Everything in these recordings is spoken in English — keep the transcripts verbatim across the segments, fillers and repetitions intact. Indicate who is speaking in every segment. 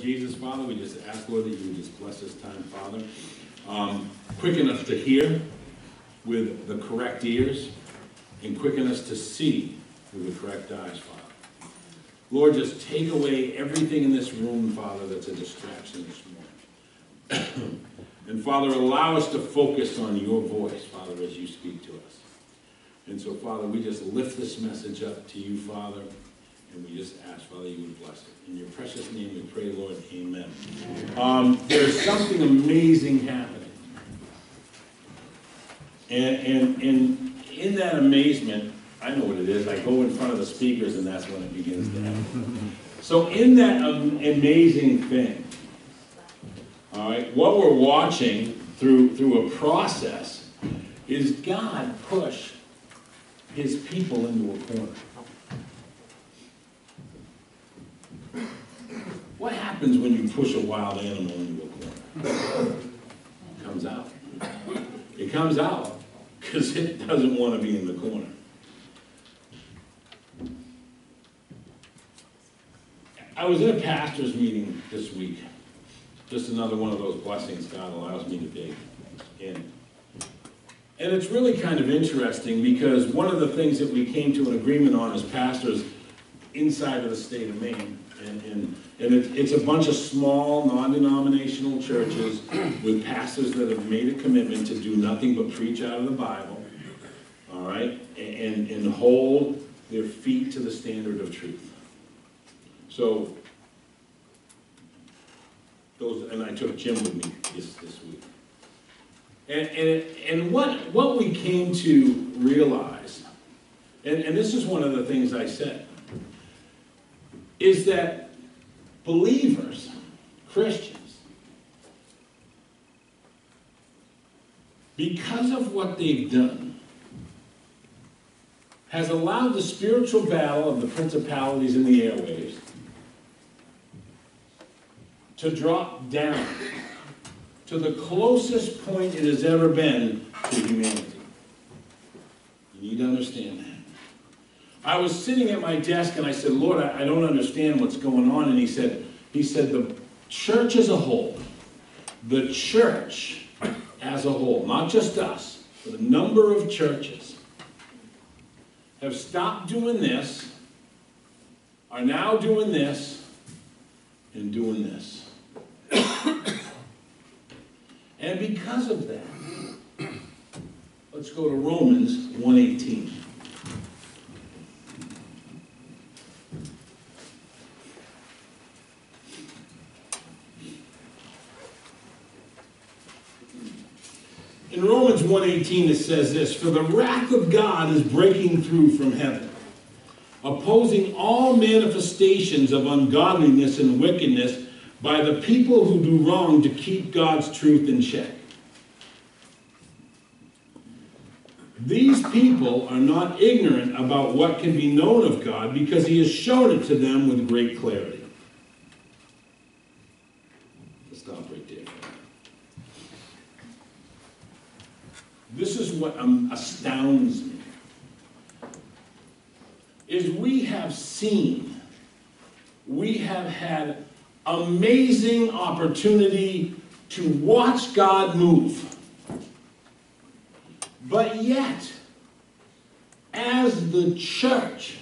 Speaker 1: Jesus, Father, we just ask, Lord, that you would just bless this time, Father. Um, quicken us to hear with the correct ears, and quicken us to see with the correct eyes, Father. Lord, just take away everything in this room, Father, that's a distraction this morning. And Father, allow us to focus on your voice, Father, as you speak to us. And so, Father, we just lift this message up to you, Father, and we just ask, Father, you would bless it. In your precious name we pray, Lord, amen. Um, there's something amazing happening. And, and, and in that amazement, I know what it is. I go in front of the speakers, and that's when it begins to happen. So in that um, amazing thing, all right, what we're watching through, through a process is God push his people into a corner. What happens when you push a wild animal into a corner? It comes out. It comes out because it doesn't want to be in the corner. I was in a pastor's meeting this week. Just another one of those blessings God allows me to be in. And it's really kind of interesting because one of the things that we came to an agreement on as pastors inside of the state of Maine, and, and, and it, it's a bunch of small, non-denominational churches with pastors that have made a commitment to do nothing but preach out of the Bible, all right, and, and hold their feet to the standard of truth. So, those, and I took Jim with me this, this week. And, and, and what, what we came to realize, and, and this is one of the things I said, is that believers, Christians, because of what they've done, has allowed the spiritual battle of the principalities in the airwaves to drop down to the closest point it has ever been to humanity. You need to understand that. I was sitting at my desk and I said, Lord, I, I don't understand what's going on. And he said, he said, the church as a whole, the church as a whole, not just us, but a number of churches have stopped doing this, are now doing this, and doing this. And because of that, let's go to Romans one eighteen. In Romans one eighteen it says this, "For the wrath of God is breaking through from heaven, opposing all manifestations of ungodliness and wickedness by the people who do wrong to keep God's truth in check." These people are not ignorant about what can be known of God because he has shown it to them with great clarity. Let's stop right there. This is what um, astounds me, is we have seen, we have had amazing opportunity to watch God move. But yet, as the church,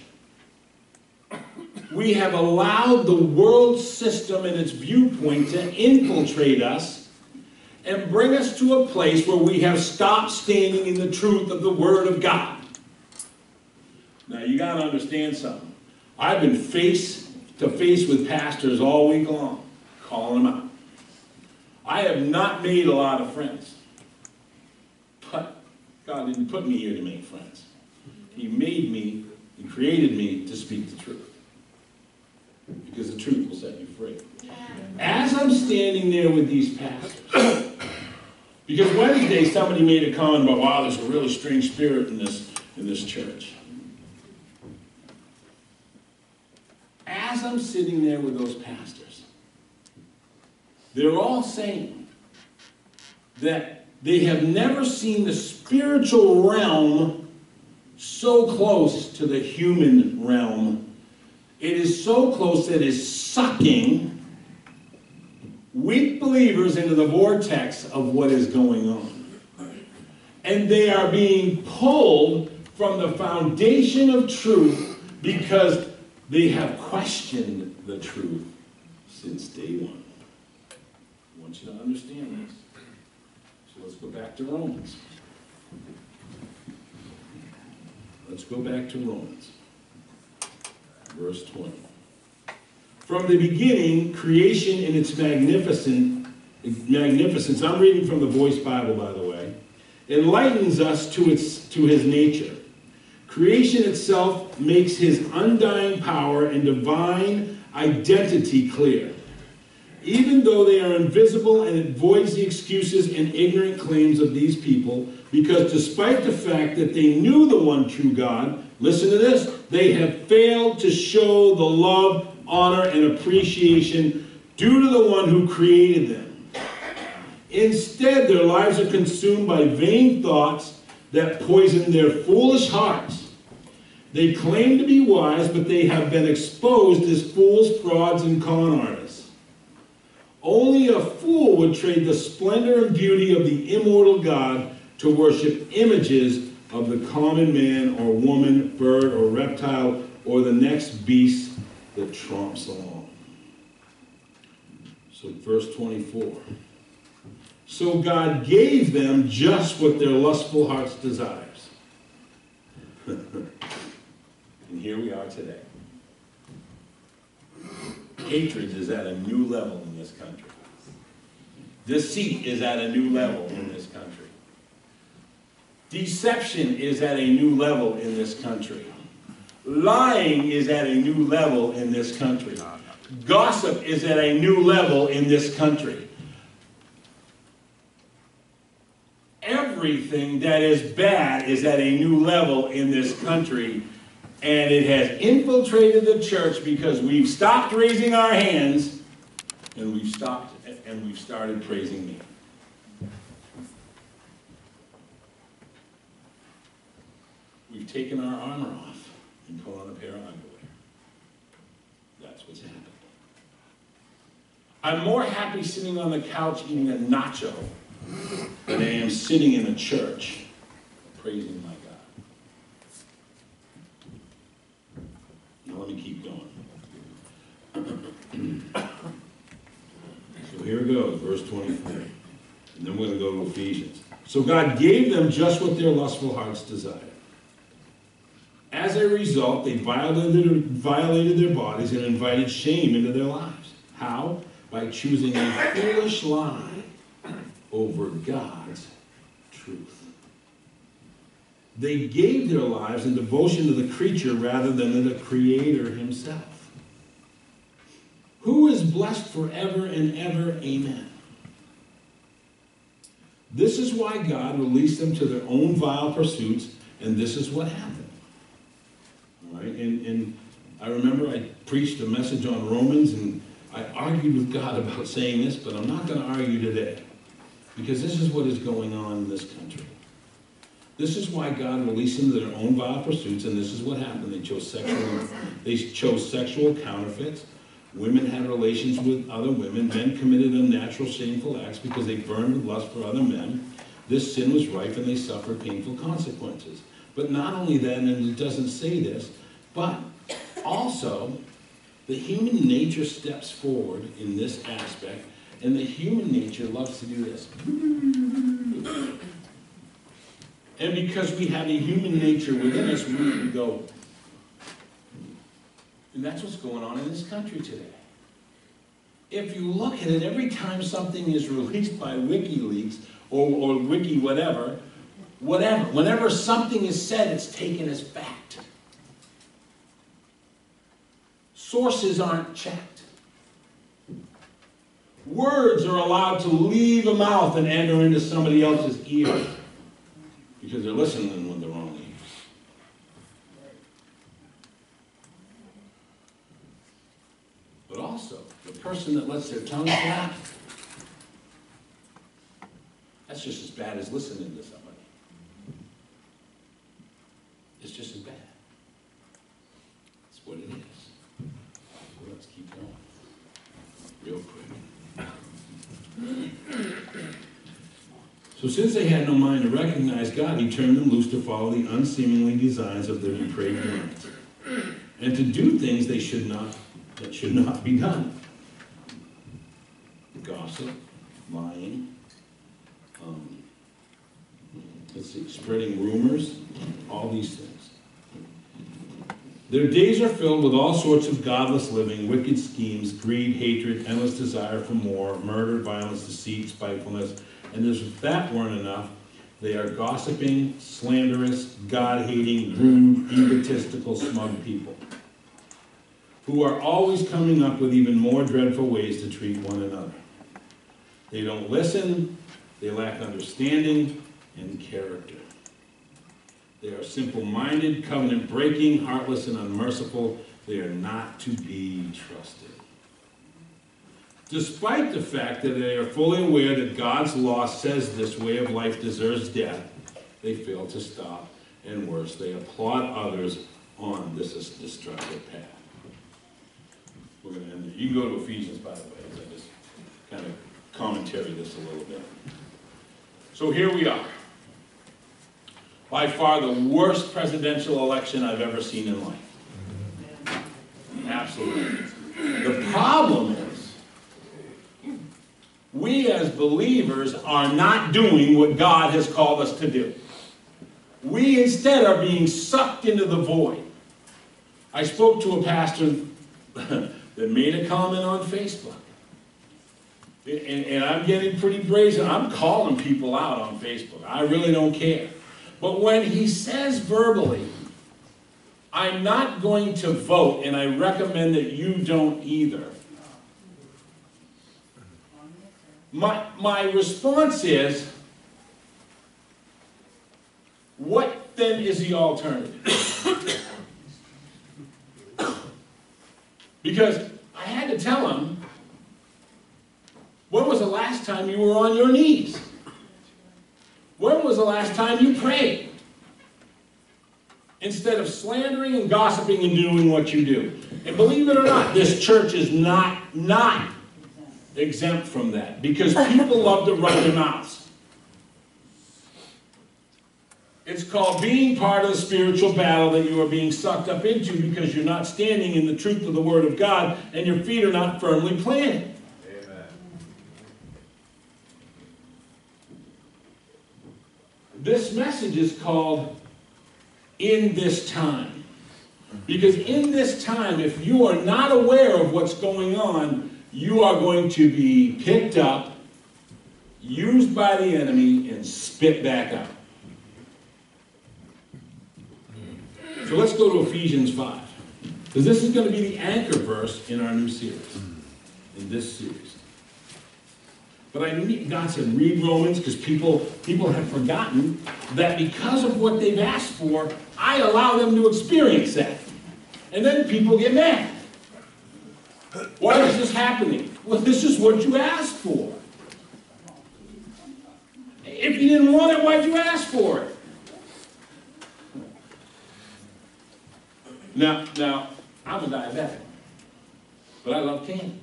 Speaker 1: we have allowed the world system and its viewpoint to infiltrate us and bring us to a place where we have stopped standing in the truth of the Word of God. Now, you got to understand something. I've been face to face with pastors all week long, calling them out. I have not made a lot of friends. But God didn't put me here to make friends. He made me and created me to speak the truth. Because the truth will set you free. As I'm standing there with these pastors, because Wednesday somebody made a comment about, wow, there's a really strange spirit in this, in this church. As I'm sitting there with those pastors, they're all saying that they have never seen the spiritual realm so close to the human realm. It is so close that it is sucking weak believers into the vortex of what is going on. And they are being pulled from the foundation of truth because they have questioned the truth since day one. I want you to understand this. So let's go back to Romans. Let's go back to Romans. Verse twenty. From the beginning, creation in its magnificent, magnificence, I'm reading from the Voice Bible, by the way, enlightens us to, its, to his nature. Creation itself makes his undying power and divine identity clear, even though they are invisible, and it voids the excuses and ignorant claims of these people, because despite the fact that they knew the one true God, listen to this, they have failed to show the love, honor, and appreciation due to the one who created them. Instead, their lives are consumed by vain thoughts that poison their foolish hearts. They claim to be wise, but they have been exposed as fools, frauds, and con artists. Only a fool would trade the splendor and beauty of the immortal God to worship images of the common man or woman, bird or reptile, or the next beast that tromps along. So verse twenty-four. So God gave them just what their lustful hearts desires. And here we are today. Hatred is at a new level in this country. Deceit is at a new level in this country. Deception is at a new level in this country. Lying is at a new level in this country. Gossip is at a new level in this country. Everything that is bad is at a new level in this country. And it has infiltrated the church because we've stopped raising our hands and we've stopped and we've started praising me. We've taken our armor off and put on a pair of underwear. That's what's happened. I'm more happy sitting on the couch eating a nacho than I am sitting in a church praising my God. Now let me keep going. So here it goes, verse twenty-four. And then we're going to go to Ephesians. So God gave them just what their lustful hearts desired. As a result, they violated, violated their bodies and invited shame into their lives. How? By choosing a foolish lie over God's truth. They gave their lives in devotion to the creature rather than to the Creator himself, who is blessed forever and ever. Amen. This is why God released them to their own vile pursuits, and this is what happened. All right? And, and I remember I preached a message on Romans, and I argued with God about saying this, but I'm not going to argue today, because this is what is going on in this country. This is why God released them to their own vile pursuits, and this is what happened. They chose sexual, they chose sexual counterfeits. Women had relations with other women. Men committed unnatural, shameful acts because they burned with lust for other men. This sin was rife, and they suffered painful consequences. But not only that, and it doesn't say this, but also the human nature steps forward in this aspect, and the human nature loves to do this. And because we have a human nature within us, we can go. And that's what's going on in this country today. If you look at it, every time something is released by WikiLeaks or, or Wiki whatever, whatever, whenever something is said, it's taken as fact. Sources aren't checked. Words are allowed to leave a mouth and enter into somebody else's ear because they're listening with the wrong ears. But also, the person that lets their tongue flap, that's just as bad as listening to somebody. It's just as bad. It's what it is. So let's keep going. Real quick. So since they had no mind to recognize God, he turned them loose to follow the unseemly designs of their depraved minds, and to do things they should not, that should not be done. Gossip, lying, um, let's see, spreading rumors, all these things. Their days are filled with all sorts of godless living, wicked schemes, greed, hatred, endless desire for more, murder, violence, deceit, spitefulness. And as if that weren't enough, they are gossiping, slanderous, God-hating, rude, egotistical, smug people who are always coming up with even more dreadful ways to treat one another. They don't listen, they lack understanding and character. They are simple-minded, covenant-breaking, heartless, and unmerciful. They are not to be trusted. Despite the fact that they are fully aware that God's law says this way of life deserves death, they fail to stop, and worse, they applaud others on this destructive path. We're going to end it. You can go to Ephesians, by the way, as I just kind of commentary this a little bit. So here we are. By far the worst presidential election I've ever seen in life. Absolutely. The problem is, we as believers are not doing what God has called us to do. We instead are being sucked into the void. I spoke to a pastor that made a comment on Facebook. And, and I'm getting pretty brazen. I'm calling people out on Facebook. I really don't care. But when he says verbally, I'm not going to vote, and I recommend that you don't either, my, my response is, what then is the alternative? Because I had to tell him, when was the last time you were on your knees? When was the last time you prayed? Instead of slandering and gossiping and doing what you do. And believe it or not, this church is not, not exempt from that. Because people love to run their mouths. It's called being part of the spiritual battle that you are being sucked up into because you're not standing in the truth of the Word of God and your feet are not firmly planted. This message is called In This Time. Because in this time, if you are not aware of what's going on, you are going to be picked up, used by the enemy, and spit back out. So let's go to Ephesians five. Because this is going to be the anchor verse in our new series, in this series. But I need, God said, read Romans, because people, people have forgotten that because of what they've asked for, I allow them to experience that. And then people get mad. Why is this happening? Well, this is what you asked for. If you didn't want it, why'd you ask for it? Now, now, I'm a diabetic, but I love candy.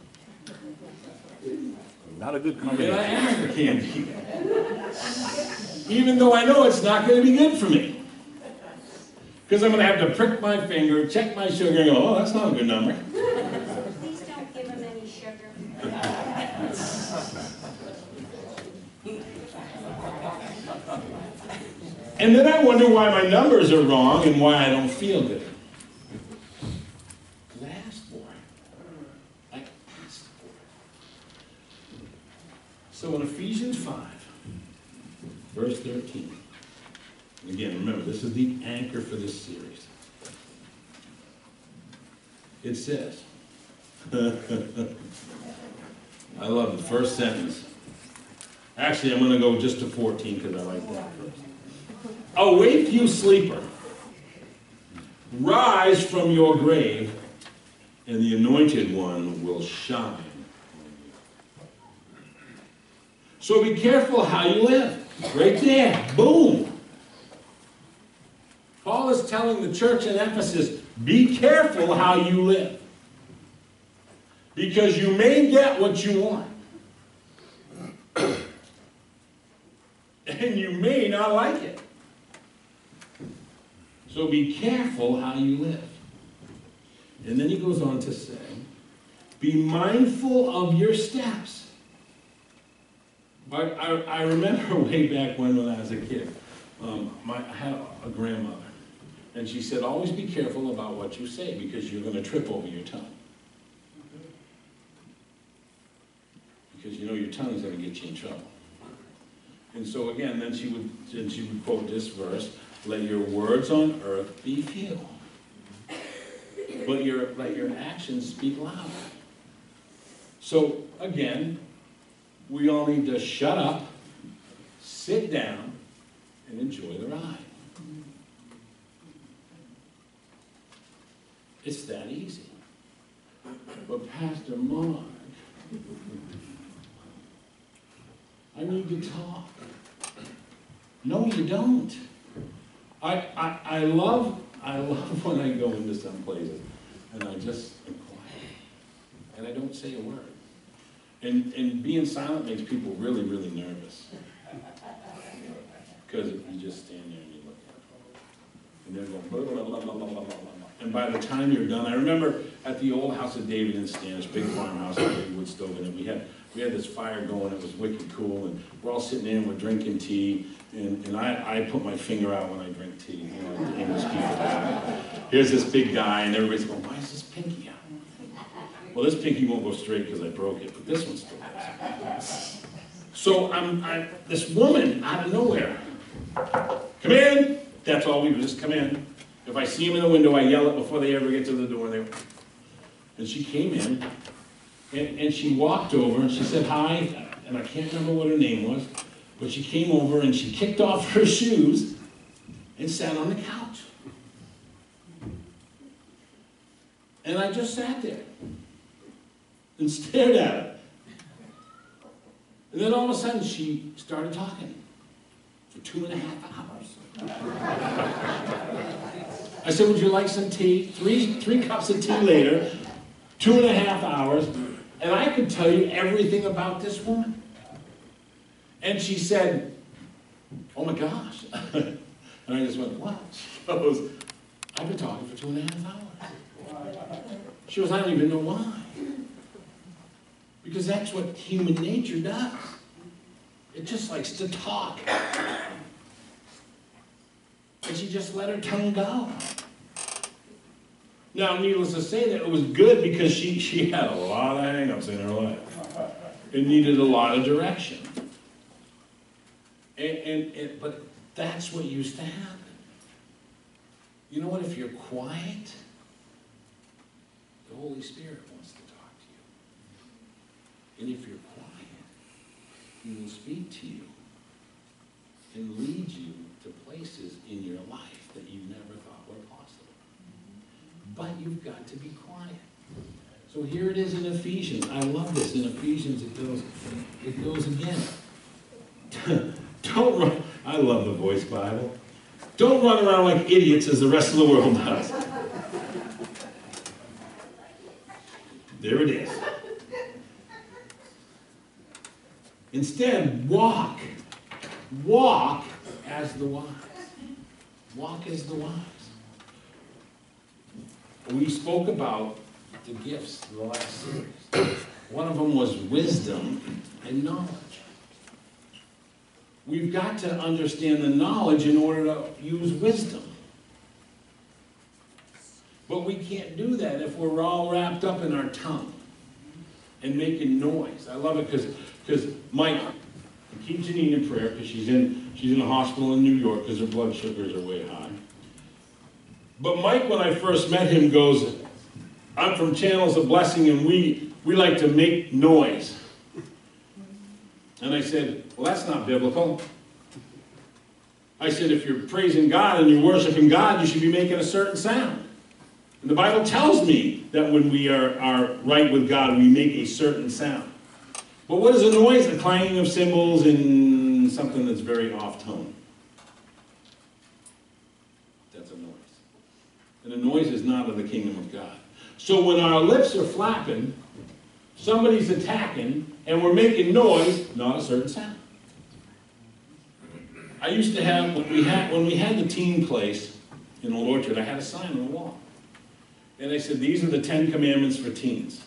Speaker 2: Not a good combination.
Speaker 1: And I am the candy. Even though I know it's not going to be good for me. Because I'm going to have to prick my finger, check my sugar, and go, oh, that's not a good number.
Speaker 3: Please don't give him any sugar.
Speaker 1: And then I wonder why my numbers are wrong and why I don't feel good. Because I asked for it. I asked for it. So in Ephesians five, verse thirteen, again, remember, this is the anchor for this series. It says, I love the first sentence. Actually, I'm going to go just to fourteen because I like that first. Awake, you sleeper. Rise from your grave, and the Anointed One will shine on you. So be careful how you live. Right there. Boom. Paul is telling the church in Ephesus, be careful how you live. Because you may get what you want. And you may not like it. So be careful how you live. And then he goes on to say, be mindful of your steps. I, I, I remember way back when, when I was a kid, um, my, I had a grandmother. And she said, always be careful about what you say because you're going to trip over your tongue. Because you know your tongue is going to get you in trouble. And so again, then she would, then she would quote this verse, let your words on earth be few, but your, let your actions speak louder. So again, we all need to shut up, sit down, and enjoy the ride. It's that easy. But Pastor Mark, I need to talk. No, you don't. I, I, I love I love when I go into some places and I just am quiet and I don't say a word. And and being silent makes people really, really nervous. Because you just stand there and you look at them. And they're going blah, blah, blah, blah, blah, blah, blah. And by the time you're done, I remember at the old house of David in Stanish, big farmhouse with a wood stove in it, we had we had this fire going, it was wicked cool, and we're all sitting there and we're drinking tea, and, and I, I put my finger out when I drink tea, you know, like the English people. Here's this big guy, and everybody's going, why is this pinky out? Well, this pinky won't go straight because I broke it, but this one still does. So I'm, I, this woman out of nowhere, come in, that's all we do, just come in. If I see them in the window, I yell it before they ever get to the door. They, and she came in, and, and she walked over, and she said hi, and I can't remember what her name was, but she came over, and she kicked off her shoes and sat on the couch. And I just sat there and stared at her. And then all of a sudden, she started talking for two and a half hours. I said, would you like some tea? Three, three cups of tea later, two and a half hours, and I could tell you everything about this woman. And she said, oh my gosh. And I just went, what? She goes, I've been talking for two and a half hours. She goes, I don't even know why. Because that's what human nature does. It just likes to talk. And she just let her tongue go. Now, needless to say, that it was good because she, she had a lot of hang-ups in her life. It needed a lot of direction. And, and, and, but that's what used to happen. You know what? If you're quiet, the Holy Spirit wants to talk to you. And if you're quiet, He will speak to you and lead you to places in your life that you never thought were possible. But you've got to be quiet. So here it is in Ephesians. I love this. In Ephesians, it goes, it goes again. Don't run. I love the Voice Bible. Don't run around like idiots as the rest of the world does. There it is. Instead, walk. Walk as the wise. Walk as the wise. We spoke about the gifts in the last series. One of them was wisdom and knowledge. We've got to understand the knowledge in order to use wisdom. But we can't do that if we're all wrapped up in our tongue and making noise. I love it because because Mike, keep Janine in prayer because she's in she's in a hospital in New York because her blood sugars are way high. But Mike, when I first met him, goes, I'm from Channels of Blessing and we, we like to make noise. And I said, well, that's not biblical. I said, if you're praising God and you're worshiping God, you should be making a certain sound. And the Bible tells me that when we are, are right with God, we make a certain sound. But what is a noise? A clanging of cymbals and something that's very off-tone. That's a noise. And a noise is not of the kingdom of God. So when our lips are flapping, somebody's attacking, and we're making noise, not a certain sound. I used to have, when we had, when we had the teen place in Old Orchard, I had a sign on the wall. And they said, these are the Ten Commandments for teens.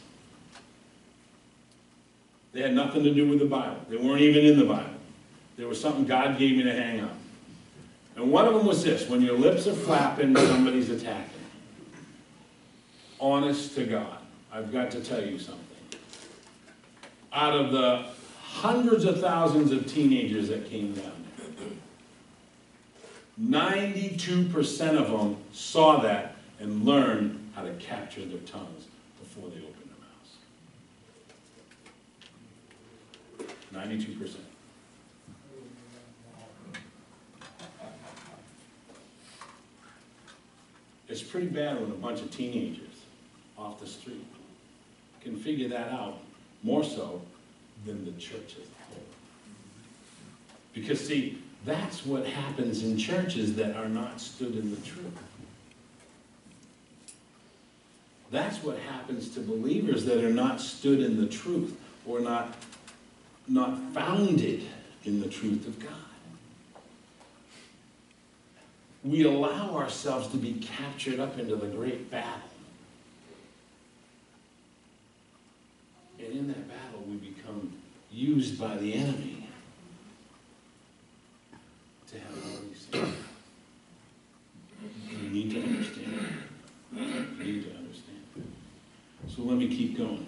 Speaker 1: They had nothing to do with the Bible. They weren't even in the Bible. There was something God gave me to hang up. And one of them was this: when your lips are flapping, somebody's attacking. Honest to God, I've got to tell you something. Out of the hundreds of thousands of teenagers that came down there, ninety-two percent of them saw that and learned how to capture their tongues before they opened their mouths. ninety-two percent. It's pretty bad when a bunch of teenagers off the street can figure that out more so than the church as a whole. Because see, that's what happens in churches that are not stood in the truth. That's what happens to believers that are not stood in the truth or not, not founded in the truth of God. We allow ourselves to be captured up into the great battle. And in that battle, we become used by the enemy to have all these things. You need to understand. You need to understand. So let me keep going.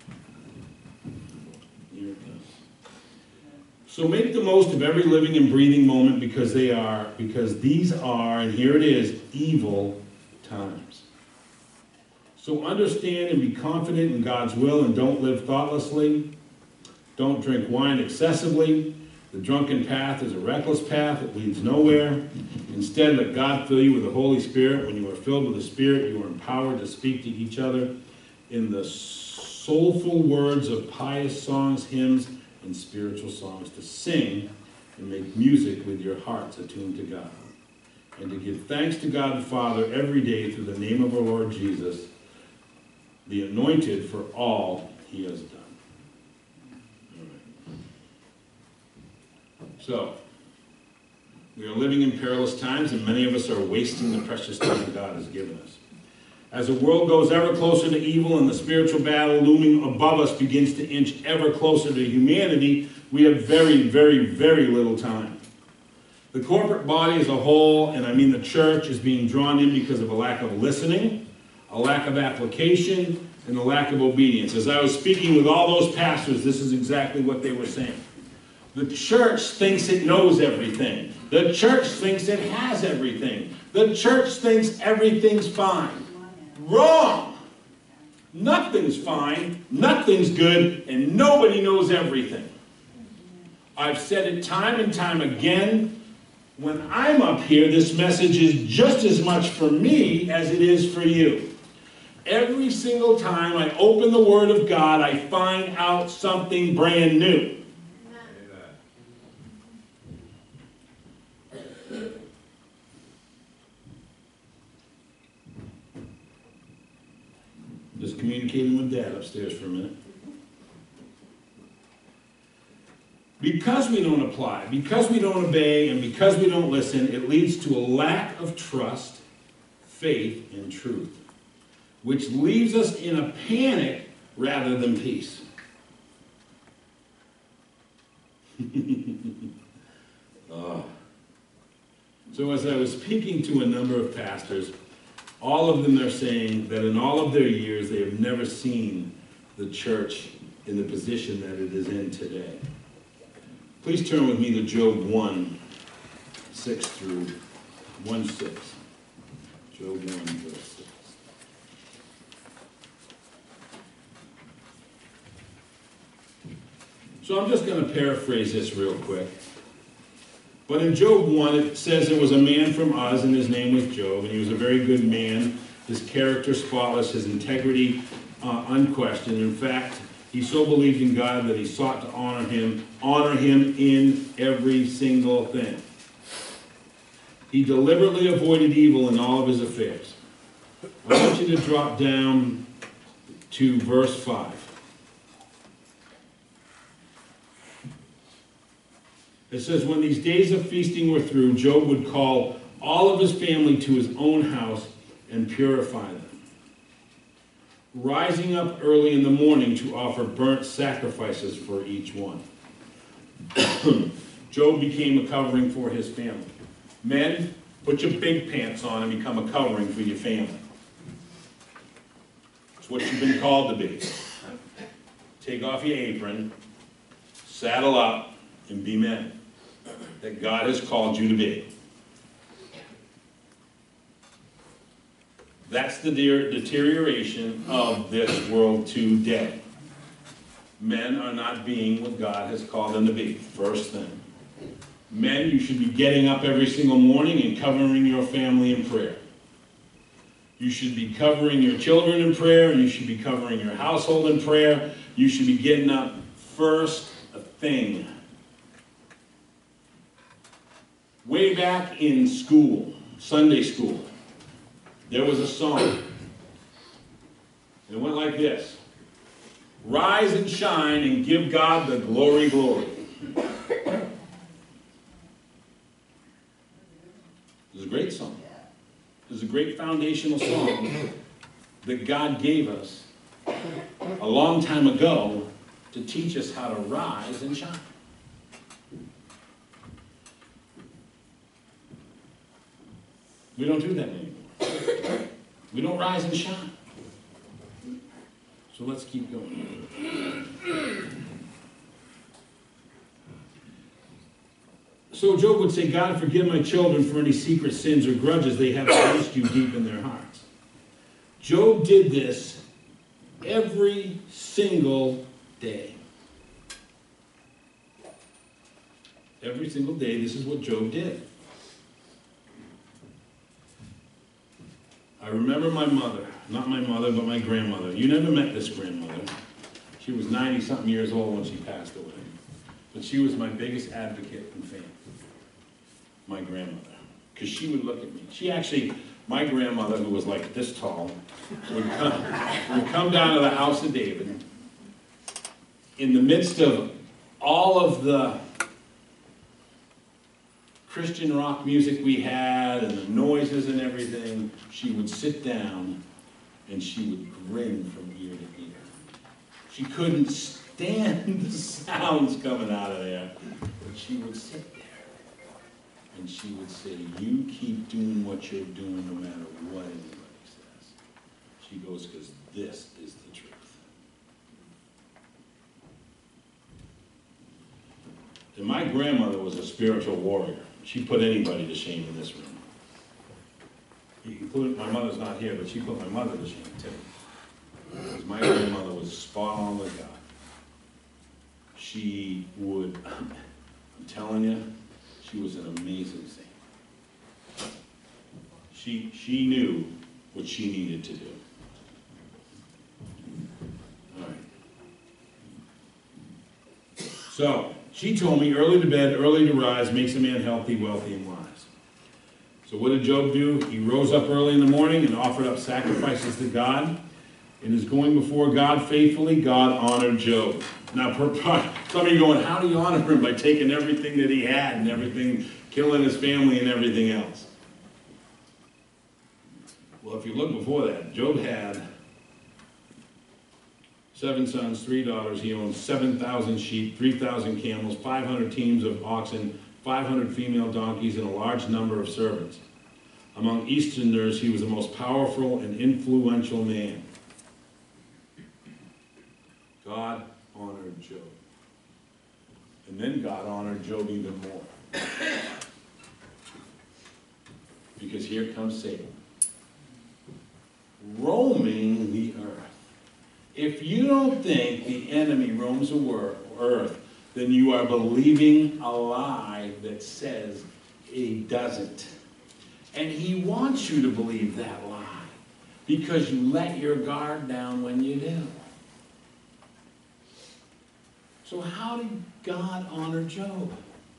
Speaker 1: Here it goes. So make the most of every living and breathing moment because they are, because these are, and here it is, evil times. So understand and be confident in God's will and don't live thoughtlessly. Don't drink wine excessively. The drunken path is a reckless path. It leads nowhere. Instead, let God fill you with the Holy Spirit. When you are filled with the Spirit, you are empowered to speak to each other in the soulful words of pious songs, hymns, and spiritual songs, to sing and make music with your hearts attuned to God, and to give thanks to God the Father every day through the name of our Lord Jesus, the anointed, for all he has done. All right. So, we are living in perilous times, and many of us are wasting the precious time God has given us. As the world goes ever closer to evil and the spiritual battle looming above us begins to inch ever closer to humanity, we have very, very, very little time. The corporate body as a whole, and I mean the church, is being drawn in because of a lack of listening, a lack of application, and a lack of obedience. As I was speaking with all those pastors, this is exactly what they were saying. The church thinks it knows everything. The church thinks it has everything. The church thinks everything's fine. Wrong! Nothing's fine, nothing's good, and nobody knows everything. I've said it time and time again. When I'm up here, this message is just as much for me as it is for you. Every single time I open the Word of God, I find out something brand new. Just communicating with Dad upstairs for a minute. Because we don't apply, because we don't obey, and because we don't listen, it leads to a lack of trust, faith, and truth, which leaves us in a panic rather than peace. oh. So as I was speaking to a number of pastors, all of them are saying that in all of their years, they have never seen the church in the position that it is in today. Please turn with me to Job one, six through one, six. Job one, verse six. So I'm just going to paraphrase this real quick. But in Job one, it says there was a man from Uz, and his name was Job, and he was a very good man. His character spotless, his integrity uh, unquestioned. In fact, he so believed in God that he sought to honor him, honor him in every single thing. He deliberately avoided evil in all of his affairs. I want you to drop down to verse five. It says, when these days of feasting were through, Job would call all of his family to his own house and purify them, rising up early in the morning to offer burnt sacrifices for each one. Job became a covering for his family. Men, put your big pants on and become a covering for your family. It's what you've been called to be. Take off your apron, saddle up, and be men that God has called you to be. That's the de- deterioration of this world today. Men are not being what God has called them to be. First thing. Men, you should be getting up every single morning and covering your family in prayer. You should be covering your children in prayer. You should be covering your household in prayer. You should be getting up first thing. Way back in school, Sunday school, there was a song. It went like this. Rise and shine and give God the glory, glory. It was a great song. It was a great foundational song that God gave us a long time ago to teach us how to rise and shine. We don't do that anymore. We don't rise and shine. So let's keep going. So Job would say, God, forgive my children for any secret sins or grudges they have against you deep in their hearts. Job did this every single day. Every single day, this is what Job did. I remember my mother, not my mother, but my grandmother. You never met this grandmother. She was ninety-something years old when she passed away. But she was my biggest advocate and fan, my grandmother. Because she would look at me. She actually, my grandmother, who was like this tall, would come, would come down to the house of David. In the midst of all of the Christian rock music we had and the noises and everything, she would sit down and she would grin from ear to ear. She couldn't stand the sounds coming out of there, but she would sit there and she would say, you keep doing what you're doing no matter what anybody says. She goes, because this is the truth. And my grandmother was a spiritual warrior. She put anybody to shame in this room. Including, my mother's not here, but she put my mother to shame too. Because my grandmother was spot on with God. She would, I'm telling you, she was an amazing saint. She, she knew what she needed to do. All right. So, she told me early to bed, early to rise makes a man healthy, wealthy, and wise. So what did Job do? He rose up early in the morning and offered up sacrifices to God. In his going before God faithfully, God honored Job. Now, some of you are going, how do you honor him? By taking everything that he had and everything, killing his family and everything else. Well, if you look before that, Job had seven sons, three daughters. He owned seven thousand sheep, three thousand camels, five hundred teams of oxen, five hundred female donkeys, and a large number of servants. Among Easterners, he was the most powerful and influential man. God honored Job. And then God honored Job even more. Because here comes Satan, roaming the earth. If you don't think the enemy roams the earth, then you are believing a lie that says he doesn't. And he wants you to believe that lie because you let your guard down when you do. So how did God honor Job?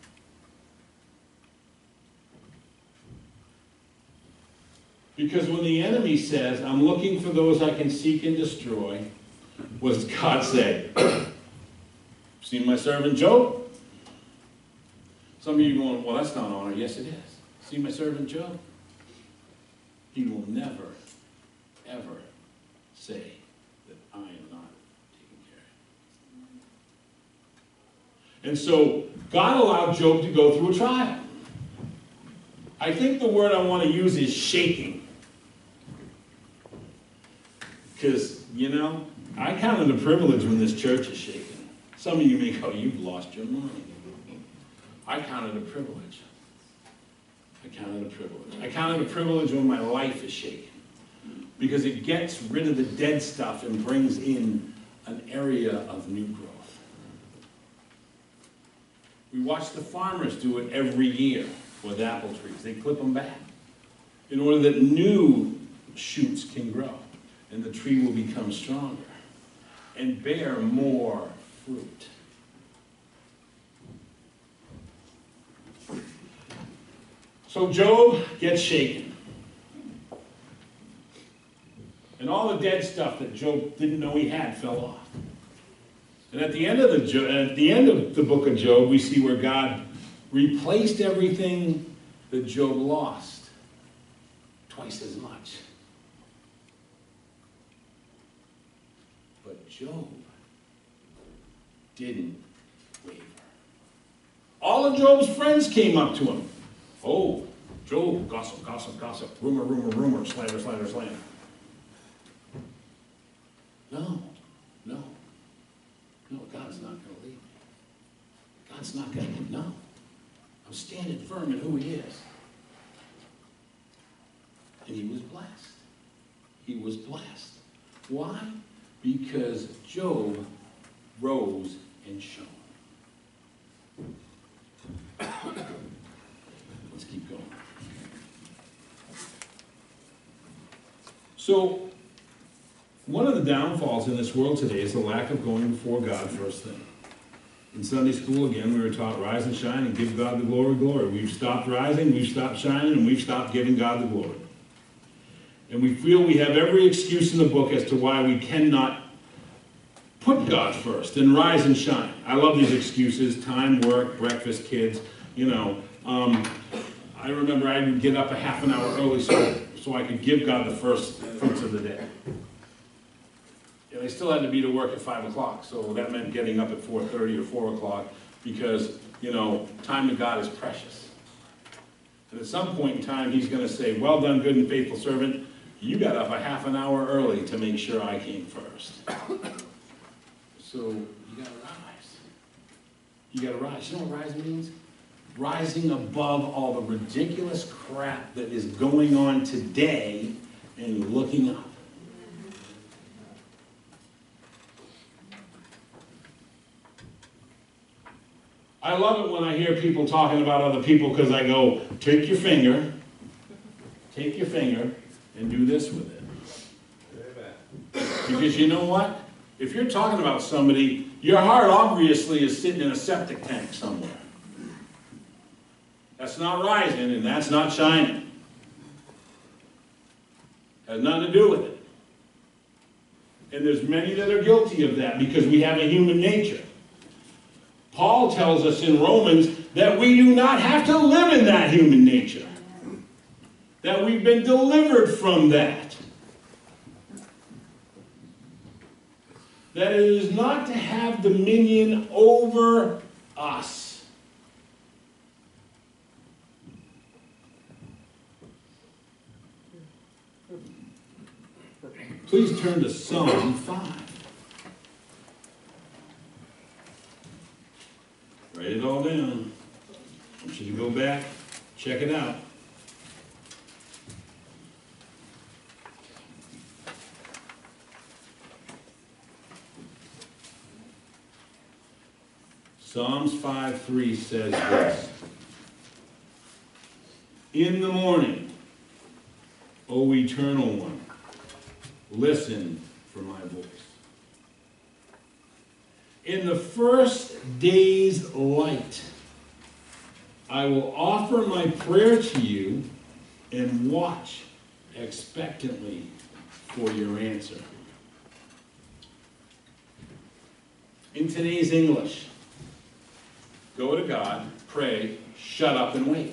Speaker 1: Because when the enemy says, I'm looking for those I can seek and destroy, what does God say? Seen my servant Job? Some of you are going, well, that's not honor. Yes, it is. See my servant Job? He will never, ever say that I am not taking care of it. And so God allowed Job to go through a trial. I think the word I want to use is shaking. Because, you know, I count it a privilege when this church is shaking. Some of you may go, you've lost your mind. I count it a privilege. I count it a privilege. I count it a privilege when my life is shaken. Because it gets rid of the dead stuff and brings in an area of new growth. We watch the farmers do it every year with apple trees. They clip them back in order that new shoots can grow and the tree will become stronger and bear more fruit. So Job gets shaken. And all the dead stuff that Job didn't know he had fell off. And at the end of the at the end of the book of Job, we see where God replaced everything that Job lost twice as much. But Job didn't waver. All of Job's friends came up to him. Oh, Job, gossip, gossip, gossip, rumor, rumor, rumor, slander, slander, slander. No, no, no, God's not going to leave me. God's not going to, no. I'm standing firm in who he is. And he was blessed. He was blessed. Why? Because Job rose and shone. Let's keep going. So, one of the downfalls in this world today is the lack of going before God first thing. In Sunday school, again, we were taught rise and shine and give God the glory, glory. We've stopped rising, we've stopped shining, and we've stopped giving God the glory. And we feel we have every excuse in the book as to why we cannot put God first and rise and shine. I love these excuses: time, work, breakfast, kids, you know. Um, I remember I would get up a half an hour early so, so I could give God the first fruits of the day. And I still had to be to work at five o'clock, so that meant getting up at four thirty or four o'clock because, you know, time to God is precious. And at some point in time, he's going to say, well done, good and faithful servant. You got up a half an hour early to make sure I came first. So you got to rise. You got to rise. You know what rise means? Rising above all the ridiculous crap that is going on today and looking up. I love it when I hear people talking about other people because I go, take your finger, take your finger, and do this with it. Because you know what? If you're talking about somebody, your heart obviously is sitting in a septic tank somewhere. That's not rising and that's not shining. Has nothing to do with it. And there's many that are guilty of that because we have a human nature. Paul tells us in Romans that we do not have to live in that human nature. That we've been delivered from that. That it is not to have dominion over us. Please turn to Psalm five. Write it all down. I want you to go back, check it out. Psalms five three says this. In the morning, O Eternal One, listen for my voice. In the first day's light, I will offer my prayer to you and watch expectantly for your answer. In today's English, Go to God, pray, shut up and wait.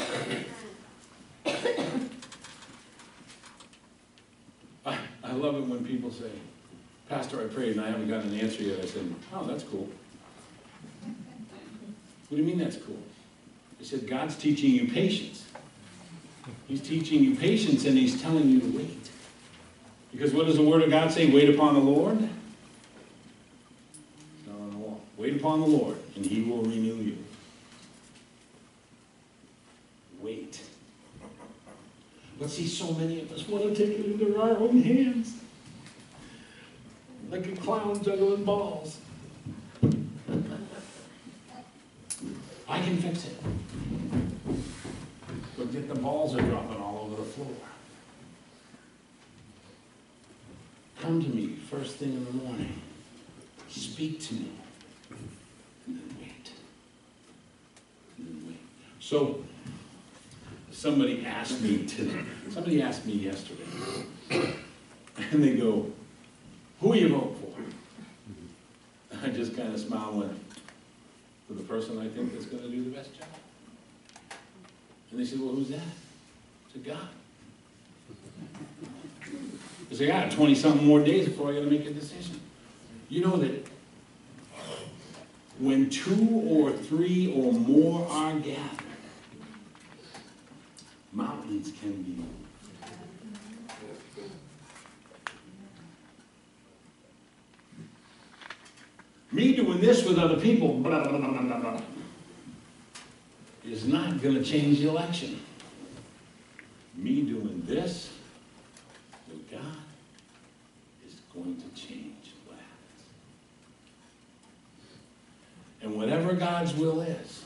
Speaker 1: I, I love it when people say, Pastor, I prayed and I haven't gotten an answer yet. I said, oh, that's cool. What do you mean that's cool? I said, God's teaching you patience. He's teaching you patience and he's telling you to wait. Because what does the Word of God say? Wait upon the Lord? No, no, no. Wait upon the Lord and he will renew you. Wait. But see, so many of us want to take it into our own hands. Like a clown juggling balls. I can fix it. But yet the balls are dropping all over the floor. Come to me first thing in the morning. Speak to me. And then wait. And then wait. So, somebody asked me to, somebody asked me yesterday, and they go, who are you voting for? I just kind of smiled and went, for the person I think that's going to do the best job. And they said, well, who's that? I said, God. I said, I got twenty-something more days before I got to make a decision. You know that when two or three or more are gathered, mountains can be moved. Me doing this with other people, blah, blah, blah, blah, blah, is not going to change the election. Me doing this with God is going to change what happens. And whatever God's will is,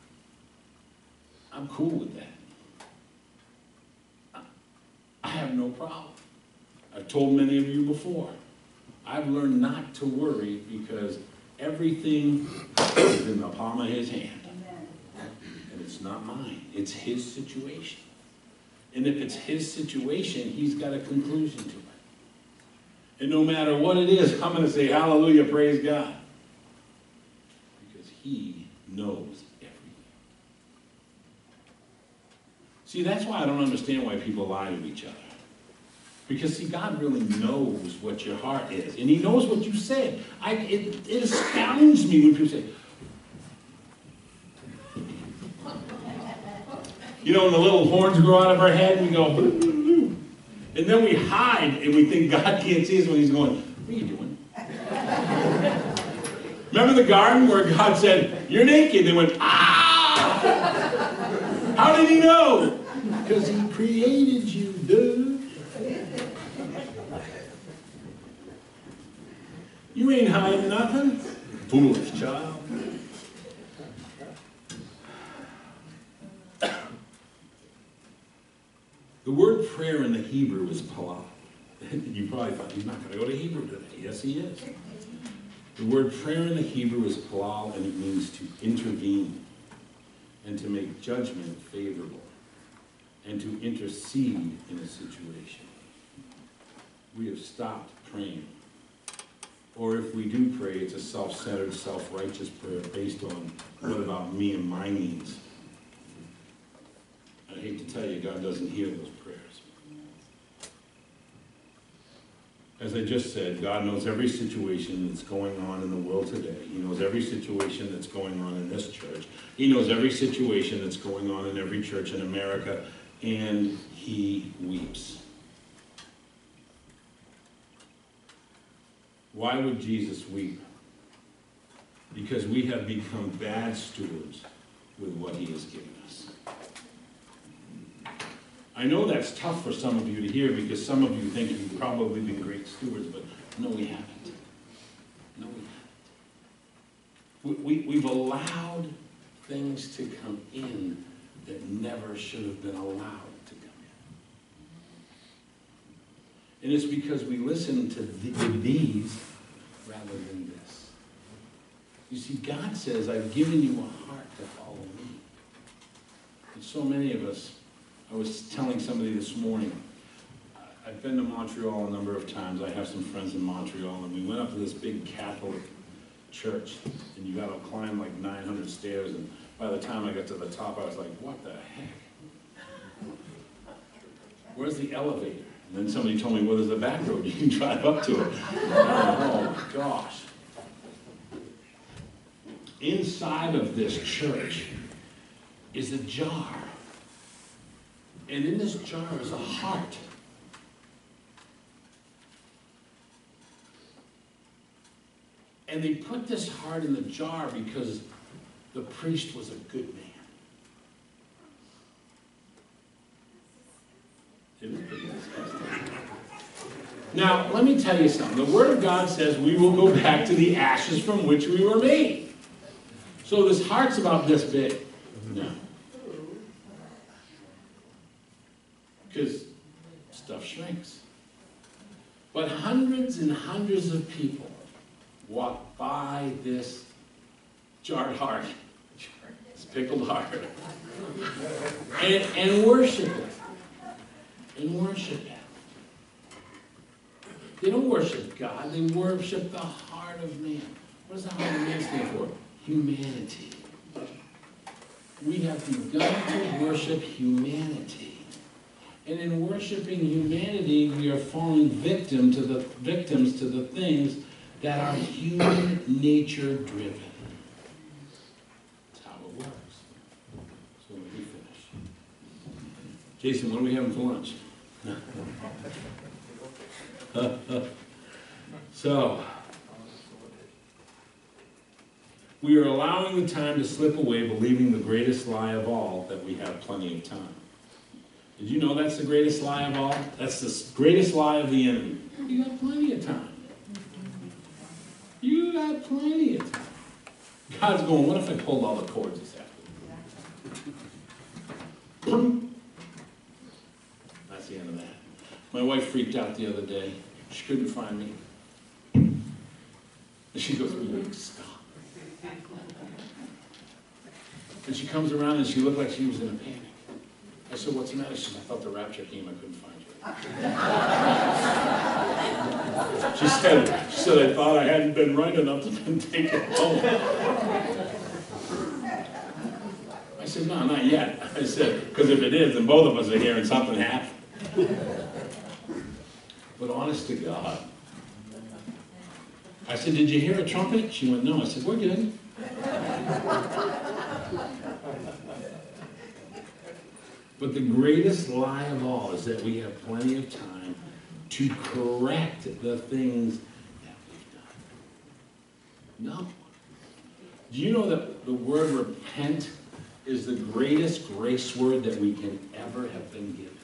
Speaker 1: I'm cool with that. I have no problem. I've told many of you before, I've learned not to worry because everything is in the palm of his hand. And it's not mine. It's his situation. And if it's his situation, he's got a conclusion to it. And no matter what it is, I'm going to say, hallelujah, praise God. Because he knows everything. See, that's why I don't understand why people lie to each other. Because, see, God really knows what your heart is. And he knows what you said. I, it, it astounds me when people say, you know, when the little horns grow out of our head, we go, boo, boo, boo. And then we hide, and we think God can't see us when he's going, what are you doing? Remember the garden where God said, you're naked? They went, ah! How did he know? Because he created you, dude. You ain't hiding nothing. Foolish child. The word prayer in the Hebrew is palal. You probably thought he's not going to go to Hebrew today. Yes, he is. The word prayer in the Hebrew is palal, and it means to intervene and to make judgment favorable and to intercede in a situation. We have stopped praying. Or if we do pray, it's a self-centered, self-righteous prayer based on what about me and my needs. I hate to tell you, God doesn't hear those prayers. As I just said, God knows every situation that's going on in the world today. He knows every situation that's going on in this church. He knows every situation that's going on in every church in America, and he weeps. Why would Jesus weep? Because we have become bad stewards with what he has given us. I know that's tough for some of you to hear because some of you think you've probably been great stewards, but no, we haven't. No, we haven't. We, we, we've allowed things to come in that never should have been allowed to come in. And it's because we listen to the, these rather than this. You see, God says, I've given you a heart to follow me. And so many of us, I was telling somebody this morning, I've been to Montreal a number of times. I have some friends in Montreal, and we went up to this big Catholic church, and you gotta climb like nine hundred stairs, and by the time I got to the top, I was like, what the heck? Where's the elevator? And then somebody told me, well, there's a back road, you can drive up to it. Oh my gosh. Inside of this church is a jar. And in this jar is a heart. And they put this heart in the jar because the priest was a good man. It is pretty disgusting. Now, let me tell you something. The Word of God says we will go back to the ashes from which we were made. So this heart's about this big. No. Because stuff shrinks. But hundreds and hundreds of people walk by this jarred heart, this pickled heart, and, and worship it. And worship it. They don't worship God, they worship the heart of man. What does the heart of man stand for? Humanity. We have begun to worship humanity. And in worshiping humanity, we are falling victim to the victims to the things that are human nature driven. That's how it works. So let me finish. Jason, what are we having for lunch? So, we are allowing the time to slip away, believing the greatest lie of all, that we have plenty of time. Did you know that's the greatest lie of all? That's the greatest lie of the enemy. You got plenty of time. You got plenty of time. God's going, what if I pulled all the cords this afternoon? That's the end of that. My wife freaked out the other day. She couldn't find me. And she goes, Luke, stop. And she comes around and she looked like she was in a panic. I said, what's the matter? She said, I thought the rapture came, I couldn't find you. She said, she said, I thought I hadn't been right enough to take it home. I said, no, not yet. I said, because if it is, then both of us are here and something happened. But honest to God, I said, did you hear a trumpet? She went, no. I said, we're good. But the greatest lie of all is that we have plenty of time to correct the things that we've done. No. Do you know that the word repent is the greatest grace word that we can ever have been given?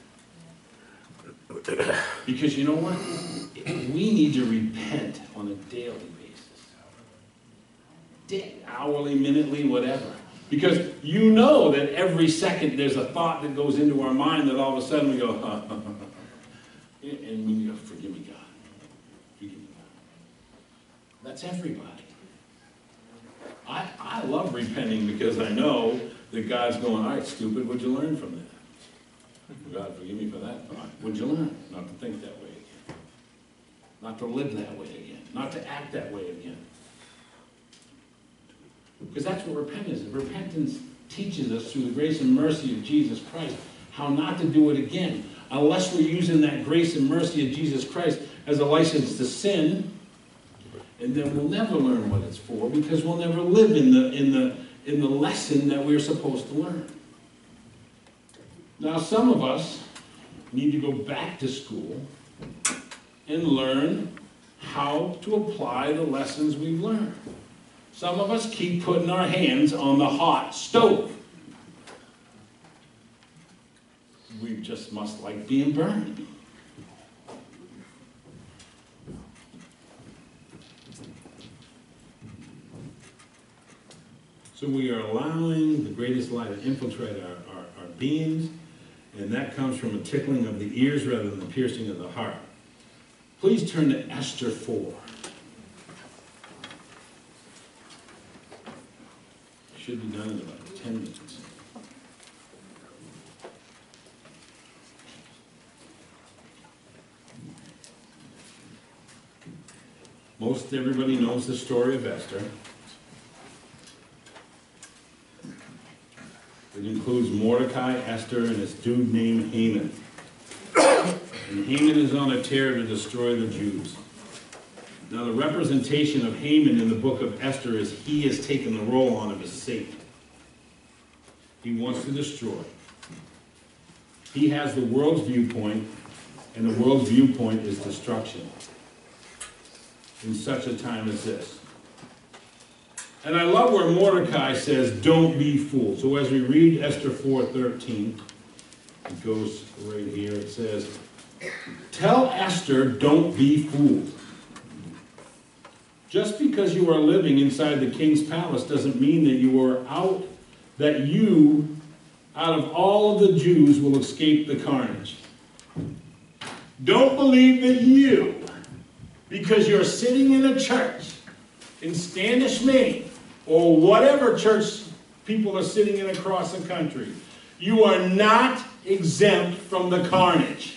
Speaker 1: Because you know what? We need to repent on a daily basis. Day, hourly, minutely, whatever. Because you know that every second there's a thought that goes into our mind that all of a sudden we go, ha, ha, ha, ha. And we go, forgive me, God. Forgive me, God. That's everybody. I, I love repenting because I know that God's going, all right, stupid, what'd you learn from that? God, forgive me for that thought. What'd you learn? Not to think that way again. Not to live that way again. Not to act that way again. Because that's what repentance is. Repentance teaches us through the grace and mercy of Jesus Christ how not to do it again. Unless we're using that grace and mercy of Jesus Christ as a license to sin, and then we'll never learn what it's for because we'll never live in the, in the, in the lesson that we're supposed to learn. Now, some of us need to go back to school and learn how to apply the lessons we've learned. Some of us keep putting our hands on the hot stove. We just must like being burned. So we are allowing the greatest lie to infiltrate our, our, our beings, and that comes from a tickling of the ears rather than the piercing of the heart. Please turn to Esther four. Should be done in about ten minutes. Most everybody knows the story of Esther. It includes Mordecai, Esther, and this dude named Haman. And Haman is on a tear to destroy the Jews. Now the representation of Haman in the book of Esther is he has taken the role on him as Satan. He wants to destroy. He has the world's viewpoint, and the world's viewpoint is destruction in such a time as this. And I love where Mordecai says, don't be fooled. So as we read Esther four thirteen, it goes right here, it says, tell Esther, don't be fooled. Just because you are living inside the king's palace doesn't mean that you are out, that you, out of all of the Jews, will escape the carnage. Don't believe that you, because you're sitting in a church in Standish, Maine, or whatever church people are sitting in across the country, you are not exempt from the carnage.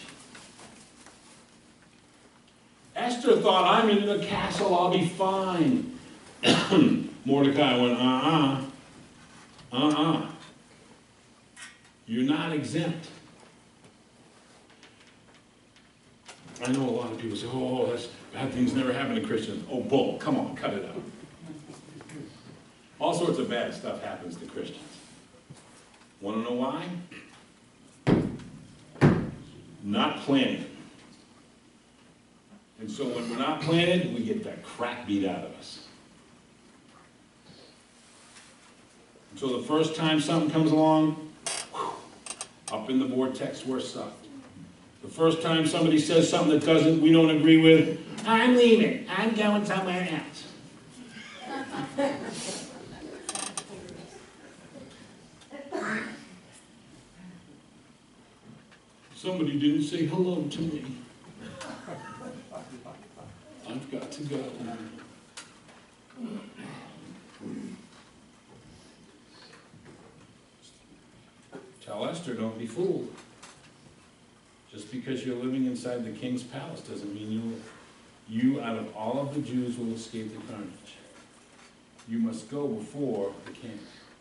Speaker 1: Esther thought, I'm in the castle, I'll be fine. Mordecai went, uh-uh, uh-uh. You're not exempt. I know a lot of people say, oh, that's, bad things never happen to Christians. Oh, bull, come on, cut it out. All sorts of bad stuff happens to Christians. Want to know why? Not planning. And so when we're not planted, we get that crap beat out of us. And so the first time something comes along, whew, up in the vortex, we're sucked. The first time somebody says something that doesn't, we don't agree with, I'm leaving. I'm going somewhere else. Somebody didn't say hello to me. I've got to go. Tell Esther, don't be fooled. Just because you're living inside the king's palace doesn't mean you, you out of all of the Jews will escape the carnage. You must go before the king.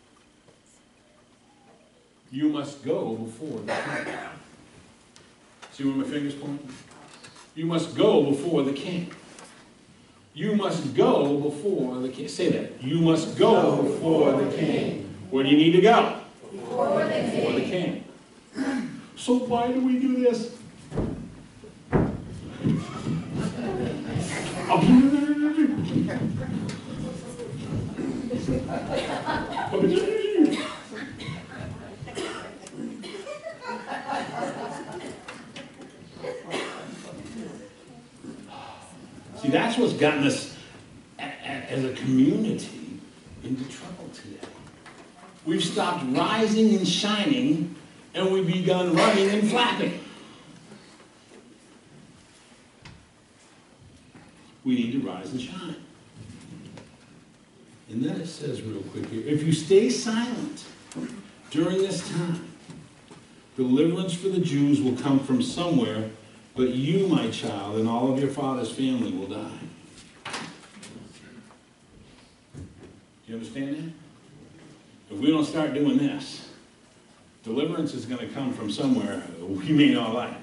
Speaker 1: You must go before the king. See where my finger's pointing? You must go before the king. You must go before the king. Say that. You must go before the king. Where do you need to go?
Speaker 3: Before the king.
Speaker 1: Before the king. So why do we do this? See, that's what's gotten us as a community into trouble today. We've stopped rising and shining, and we've begun running and flapping. We need to rise and shine. And then it says real quick here, if you stay silent during this time, deliverance for the Jews will come from somewhere, but you, my child, and all of your father's family will die. Do you understand that? If we don't start doing this, deliverance is going to come from somewhere we may not like.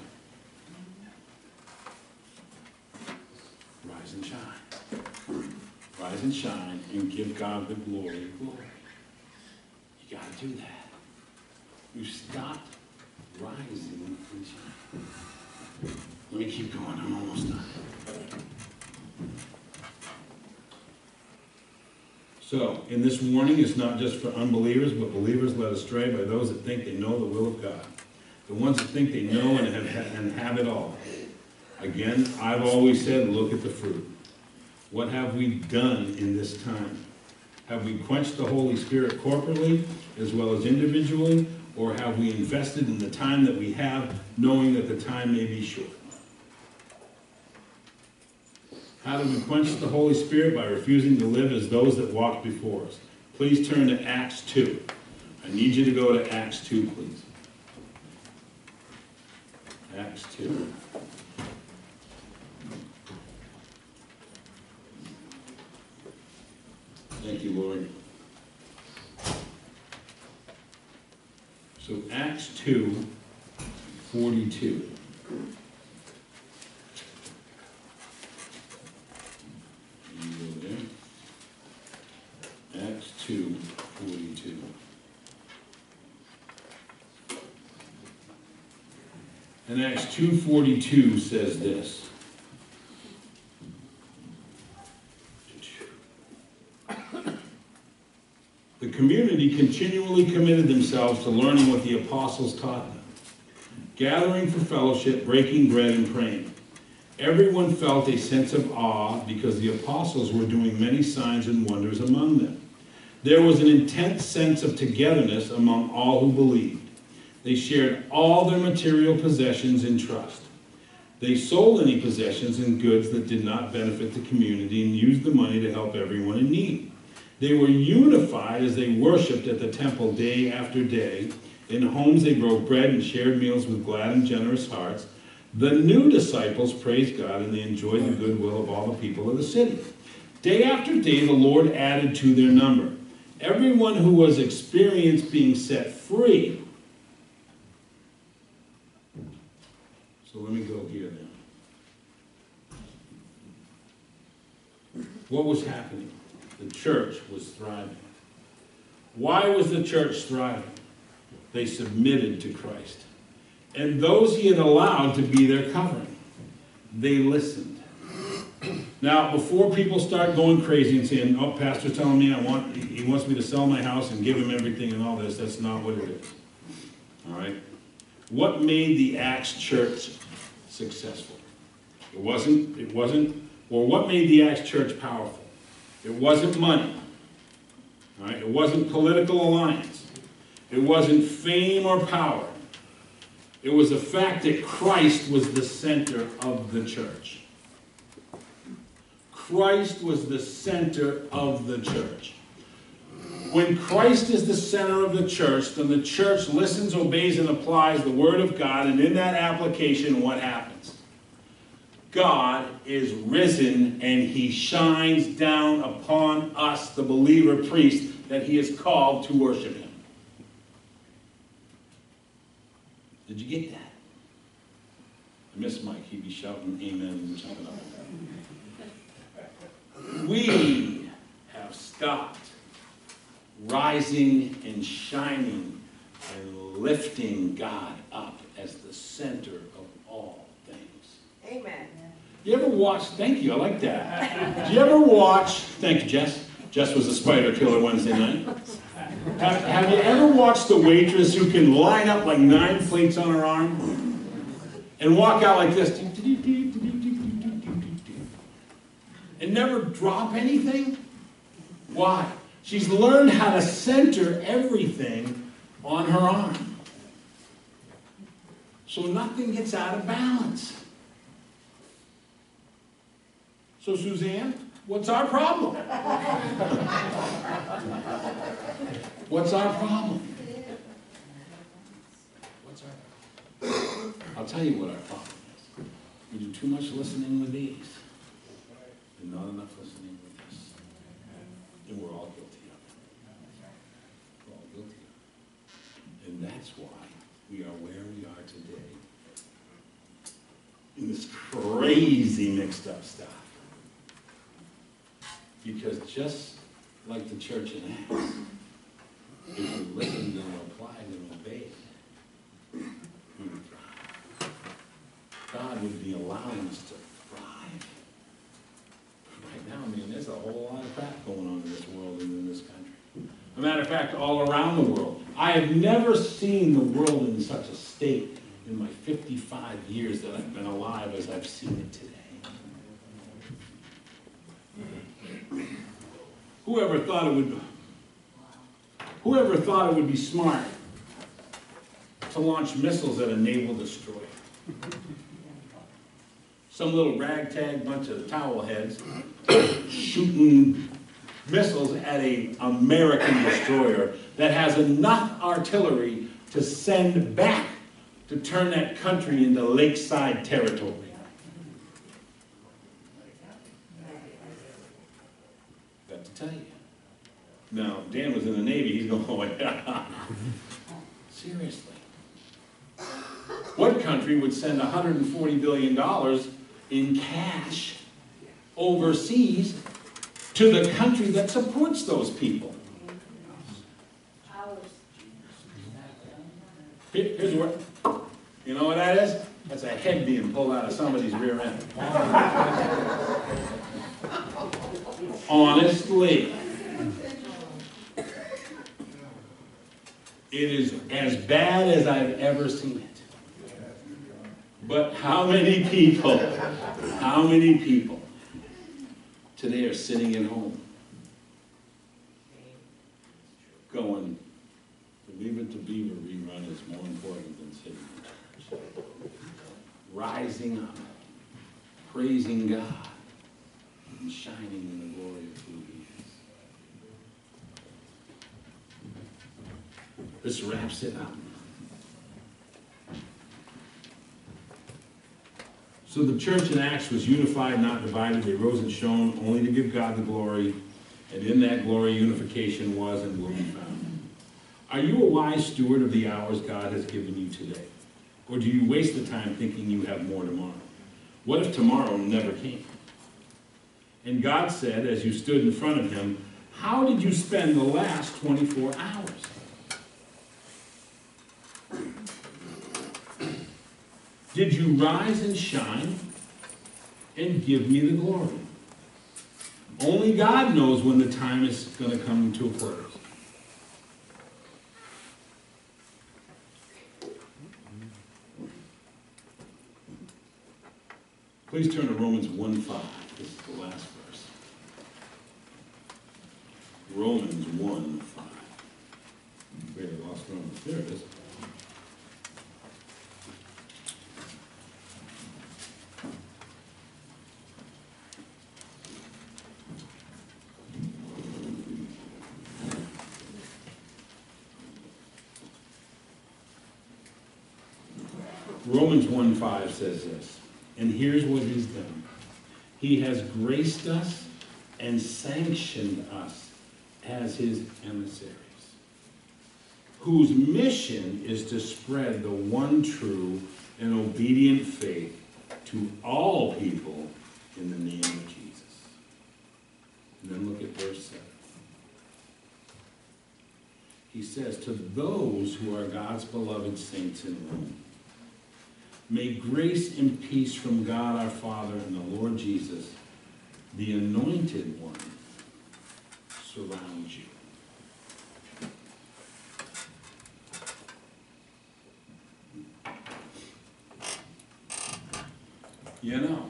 Speaker 1: Rise and shine. Rise and shine and give God the glory. Glory. You got to do that. We've stopped rising and shining. Let me keep going. I'm almost done. So, in this warning, it's not just for unbelievers, but believers led astray by those that think they know the will of God. The ones that think they know and have, and have it all. Again, I've always said, look at the fruit. What have we done in this time? Have we quenched the Holy Spirit corporately as well as individually, or have we invested in the time that we have, knowing that the time may be short? How do we quench the Holy Spirit? By refusing to live as those that walked before us. Please turn to Acts two. I need you to go to Acts two, please. Acts two. Thank you, Lord. So Acts two forty-two. You go there. Acts two forty-two. And Acts two forty-two says this. The community continually committed themselves to learning what the apostles taught them, gathering for fellowship, breaking bread, and praying. Everyone felt a sense of awe because the apostles were doing many signs and wonders among them. There was an intense sense of togetherness among all who believed. They shared all their material possessions in trust. They sold any possessions and goods that did not benefit the community and used the money to help everyone in need. They were unified as they worshiped at the temple day after day. In homes they broke bread and shared meals with glad and generous hearts. The new disciples praised God and they enjoyed the goodwill of all the people of the city. Day after day the Lord added to their number everyone who was experienced being set free. So let me go here then. What was happening? The church was thriving. Why was the church thriving? They submitted to Christ. And those he had allowed to be their covering. They listened. Now, before people start going crazy and saying, oh, pastor's telling me I want, he wants me to sell my house and give him everything and all this, that's not what it is. All right? What made the Acts church successful? It wasn't, it wasn't, or what made the Acts church powerful? It wasn't money. All right? It wasn't political alliance. It wasn't fame or power. It was the fact that Christ was the center of the church. Christ was the center of the church. When Christ is the center of the church, then the church listens, obeys, and applies the Word of God, and in that application, what happens? God is risen, and he shines down upon us, the believer priest, that he is called to worship him. Did you get that? I miss Mike. He'd be shouting amen and jumping up and down. We have stopped rising and shining and lifting God up as the center of all things.
Speaker 2: Amen.
Speaker 1: You ever watch, thank you, I like that. Did you ever watch, thank you, Jess. Jess was a spider killer Wednesday night. Have, have you ever watched the waitress who can line up like nine plates on her arm and walk out like this and never drop anything? Why? She's learned how to center everything on her arm, so nothing gets out of balance. So Suzanne, what's our problem? What's our problem? What's our problem? I'll tell you what our problem is. We do too much listening with these and not enough listening with this. And we're all guilty of it. We're all guilty of it. And that's why we are where we are today in this crazy mixed up stuff. Because just like the church in Acts, if we listened and applied and obeyed, we would thrive. God would be allowing us to thrive. Right now, I mean, there's a whole lot of crap going on in this world and in this country. As a matter of fact, all around the world. I have never seen the world in such a state in my fifty-five years that I've been alive as I've seen it today. Whoever thought it would, whoever thought it would be smart to launch missiles at a naval destroyer? Some little ragtag bunch of towel heads shooting missiles at an American destroyer that has enough artillery to send back to turn that country into lakeside territory. I have to tell you, Now, Dan was in the Navy, he's going, oh, yeah. Seriously. What country would send one hundred forty billion dollars in cash overseas to the country that supports those people? Here, here's what, you know what that is? That's a head being pulled out of somebody's rear end. Honestly. It is as bad as I've ever seen it. But how many people, how many people today are sitting at home going, the Leave It to Beaver rerun is more important than sitting in church. Rising up, praising God, and shining in the glory of who He is. This wraps it up. So the church in Acts was unified, not divided. They rose and shone only to give God the glory. And in that glory, unification was and will be found. Are you a wise steward of the hours God has given you today? Or do you waste the time thinking you have more tomorrow? What if tomorrow never came? And God said, as you stood in front of Him, how did you spend the last twenty-four hours? Did you rise and shine and give me the glory? Only God knows when the time is going to come to a close. Please turn to Romans one five. This is the last verse. Romans one five. Wait, I lost Romans. There it is. Romans one five says this, and here's what He's done. He has graced us and sanctioned us as His emissaries, whose mission is to spread the one true and obedient faith to all people in the name of Jesus. And then look at verse seven. He says, to those who are God's beloved saints in Rome, may grace and peace from God our Father and the Lord Jesus, the Anointed One, surround you. You know,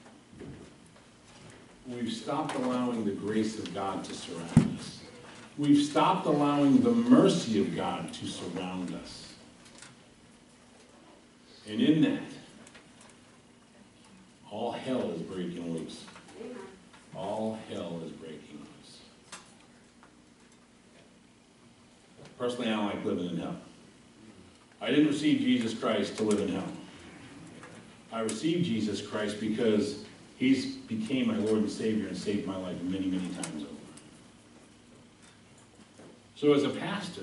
Speaker 1: we've stopped allowing the grace of God to surround us. We've stopped allowing the mercy of God to surround us. And in that, all hell is breaking loose. All hell is breaking loose. Personally, I don't like living in hell. I didn't receive Jesus Christ to live in hell. I received Jesus Christ because He's became my Lord and Savior and saved my life many, many times over. So as a pastor,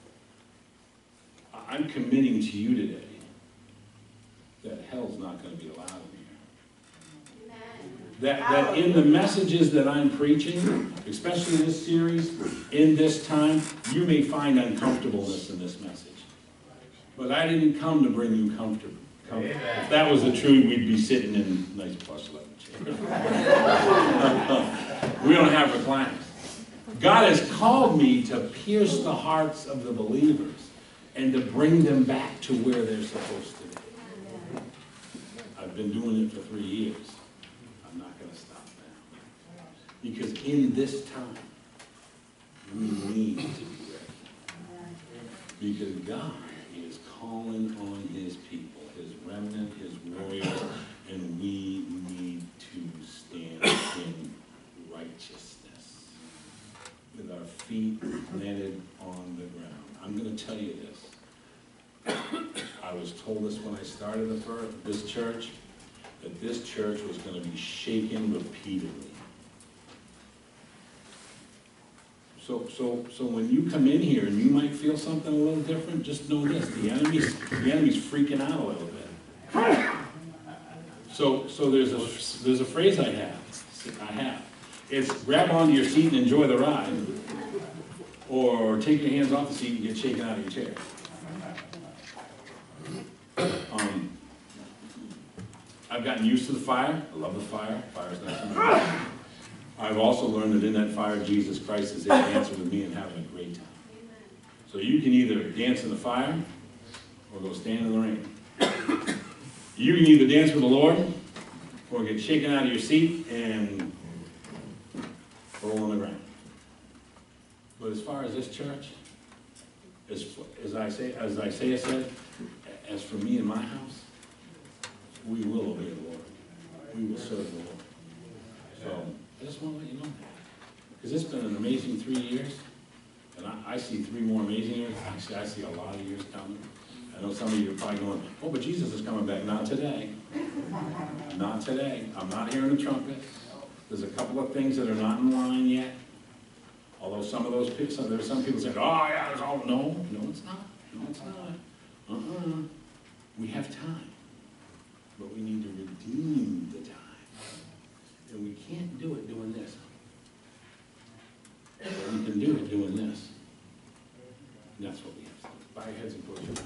Speaker 1: I'm committing to you today that hell's not going to be allowed in here. That, that in the messages that I'm preaching, especially this series, in this time, you may find uncomfortableness in this message. But I didn't come to bring you comfort. comfort. If that was the truth, we'd be sitting in nice plush leather chairs. We don't have recliners. God has called me to pierce the hearts of the believers and to bring them back to where they're supposed to be. I've been doing it for three years. I'm not going to stop now. Because in this time, we need to be ready. Because God is calling on His people, His remnant, His warriors, and we need to stand in righteousness with our feet planted on the ground. I'm going to tell you this. I was told this when I started the, this church, that this church was going to be shaken repeatedly. So So, so, so when you come in here and you might feel something a little different, just know this, the enemy's, the enemy's freaking out a little bit. So, so there's a, there's a phrase I have, I have. It's grab onto your seat and enjoy the ride, or take your hands off the seat and get shaken out of your chair. Um, I've gotten used to the fire. I love the fire. Fire's not something. I've also learned that in that fire, Jesus Christ is there dancing with me and having a great time. So you can either dance in the fire or go stand in the rain. You can either dance with the Lord or get shaken out of your seat and roll on the ground. But as far as this church, as, as I say, as Isaiah said, as for me and my house, we will obey the Lord. We will serve the Lord. So I just want to let you know that. Because it's been an amazing three years. And I, I see three more amazing years. Actually, I see a lot of years coming. I know some of you are probably going, oh, but Jesus is coming back. Not today. Not today. I'm not hearing the trumpet. There's a couple of things that are not in line yet. Although some of those people, there's some people say, oh, yeah, there's all, no, no, it's not. No, it's not. Uh-uh. We have time. But we need to redeem the time. And we can't do it doing this. But we can do it doing this. And that's what we have to do. Bow your heads and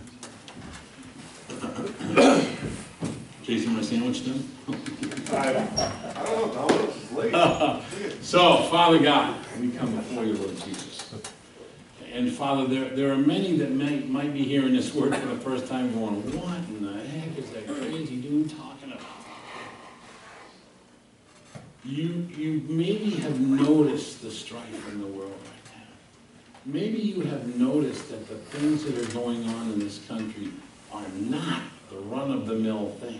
Speaker 1: close your eyes. Jason, my sandwich done?
Speaker 2: I, I don't know, no, it's late.
Speaker 1: So, Father God, we come before you, Lord Jesus. And Father, there, there are many that may, might be hearing this word for the first time going, what in the heck is that crazy dude talking about? You, you maybe have noticed the strife in the world right now. Maybe you have noticed that the things that are going on in this country are not the run-of-the-mill things.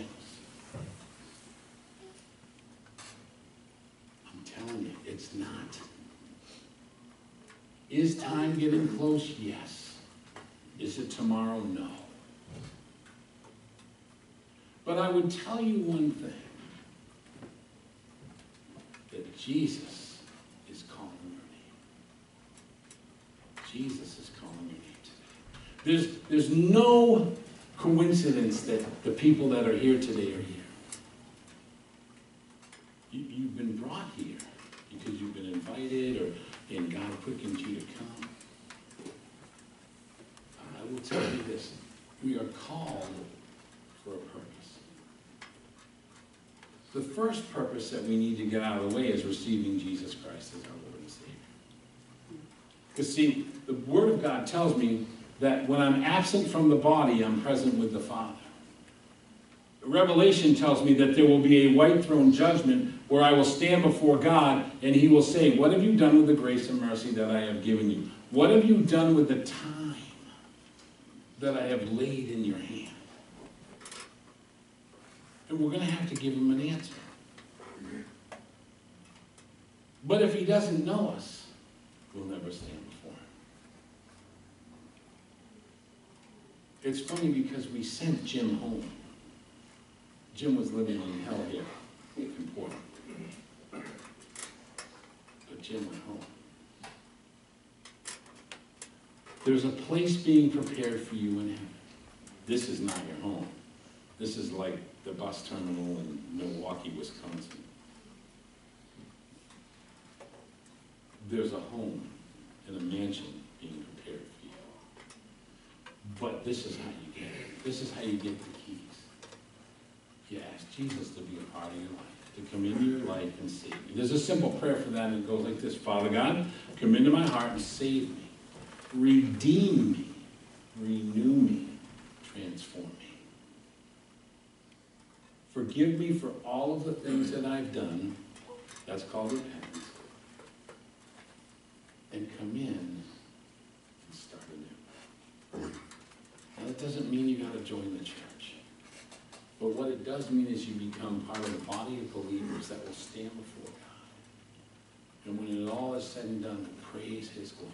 Speaker 1: I'm telling you, it's not. Is time getting close? Yes. Is it tomorrow? No. But I would tell you one thing. That Jesus is calling your name. Jesus is calling your name today. There's, there's no coincidence that the people that are here today are here. You, you've been brought here because you've been invited or and God quickened you to come. I will tell you this. We are called for a purpose. The first purpose that we need to get out of the way is receiving Jesus Christ as our Lord and Savior. Because see, the Word of God tells me that when I'm absent from the body, I'm present with the Father. Revelation tells me that there will be a white throne judgment where I will stand before God and He will say, what have you done with the grace and mercy that I have given you? What have you done with the time that I have laid in your hand? And we're going to have to give Him an answer. But if He doesn't know us, we'll never stand before Him. It's funny because we sent Jim home. Jim was living in hell here in Portland. But Jim went home. There's a place being prepared for you in heaven. This is not your home. This is like the bus terminal in Milwaukee, Wisconsin. There's a home and a mansion being prepared for you. But this is how you get it. This is how you get the keys. You ask Jesus to be a part of your life, to come into your life and save you. There's a simple prayer for that, and it goes like this. Father God, come into my heart and save me. Redeem me. Renew me. Transform me. Forgive me for all of the things that I've done. That's called repentance. And come in and start anew. Now, that doesn't mean you got to join the church. But what it does mean is you become part of the body of believers that will stand before God. And when it all is said and done, to praise His glory.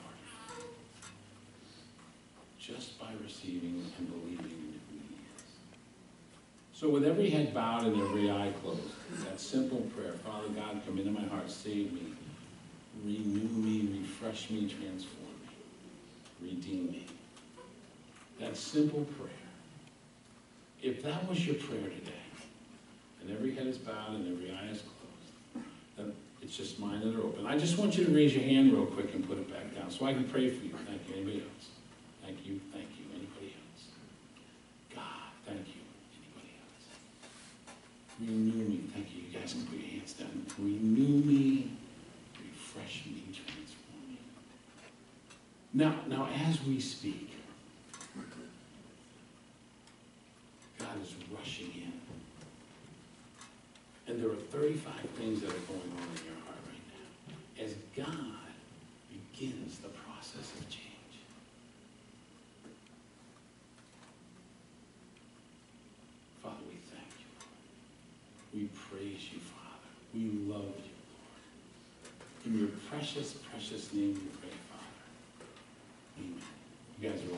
Speaker 1: Just by receiving and believing in who He is. So with every head bowed and every eye closed, that simple prayer, Father God, come into my heart, save me, renew me, refresh me, transform me, redeem me. That simple prayer. If that was your prayer today, and every head is bowed and every eye is closed, then it's just mine that are open. I just want you to raise your hand real quick and put it back down so I can pray for you. Thank you. Anybody else? Thank you. Thank you. Anybody else? God, thank you. Anybody else? Renew me. Thank you. You guys can put your hands down. Renew me, refresh me, transform me. Now, now as we speak, God is rushing in. And there are thirty-five things that are going on in your heart right now as God begins the process of change. Father, we thank you. We praise you, Father. We love you, Lord. In your precious, precious name we pray, Father. Amen. You guys are